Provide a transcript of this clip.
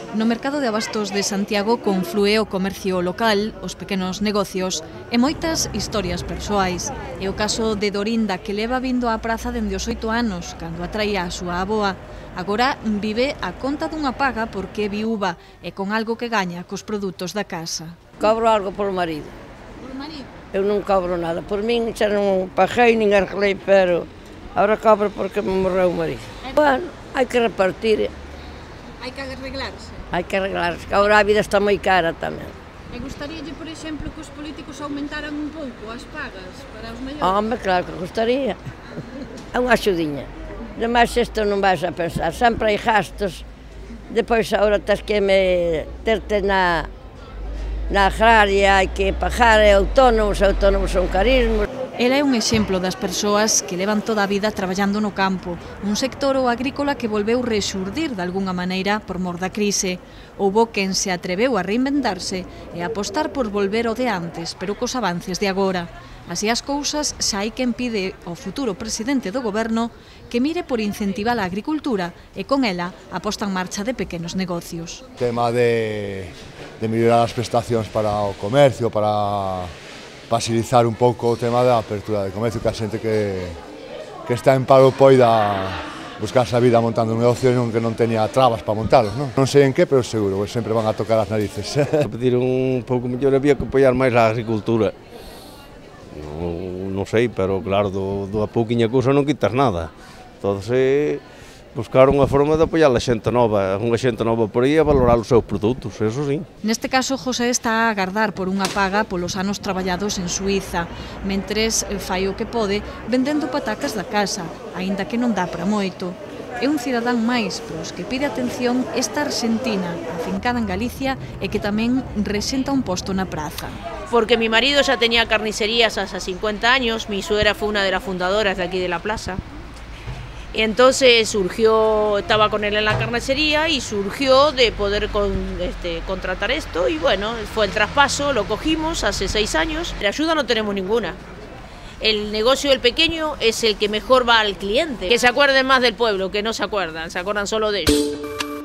No mercado de abastos de Santiago conflúe o comercio local, os pequenos negocios e moitas historias persoais. É o caso de Dorinda, que leva vindo á praza dende os 8 anos, cando atraía a súa avoa. Agora vive a conta dunha paga porque é viúva e con algo que gaña cos produtos da casa. Cobro algo polo marido. Por marido? Eu non cobro nada. Por min xa non paguei nin arreglei, pero agora cobro porque me morreu o marido. Bueno, hai que repartir. Hai que arreglarse. Hai que arreglarse, que agora a vida está moi cara tamén. E gustaríalle, por exemplo, que os políticos aumentaran un pouco as pagas para os maiores? Home, claro que gustaría. É unha axudiña. Demais isto non vais a pensar, sempre hai gastos. Depois agora tens que meterte na agraria, hai que pagar autónomos son carísimos. Ela é un exemplo das persoas que levan toda a vida traballando no campo, un sector o agrícola que volveu rexurdir de algunha maneira por mor da crise. Houbo quen se atreveu a reinventarse e a apostar por volver ao de antes, pero cos avances de agora. Así as cousas, xa hai quen pide ao futuro presidente do goberno que mire por incentivar a agricultura e con ela a posta en marcha de pequenos negocios. O tema de mellorar as prestacións para o comercio, para facilitar un pouco o tema da apertura de comercio, que a xente que está en paro poida buscarse a vida montando un negocio que non teña trabas para montalos, non? Non sei en que, pero seguro, que sempre van a tocar as narices. A pedir un pouco mellor, había que apoiar máis a agricultura. Non sei, pero claro, do a pouquiña cousa non quitas nada. Entón, buscar unha forma de apoiar a xente nova, por aí a valorar os seus produtos, eso sí. Neste caso, José está a agardar por unha paga polos anos traballados en Suíza, mentres fai o que pode vendendo patacas da casa, aínda que non dá para moito. É un cidadán máis para os que pide atención esta argentina, afincada en Galicia e que tamén resenta un posto na praza. Porque mi marido ya tenía carnicerías hace 50 años, mi suegra fue una de las fundadoras de aquí de la plaza. Y entonces surgió, estaba con él en la carnicería y surgió de poder contratar esto y bueno, fue el traspaso, lo cogimos hace 6 años. De ayuda no tenemos ninguna. El negocio del pequeño es el que mejor va al cliente. Que se acuerden más del pueblo, que no se acuerdan solo de ellos.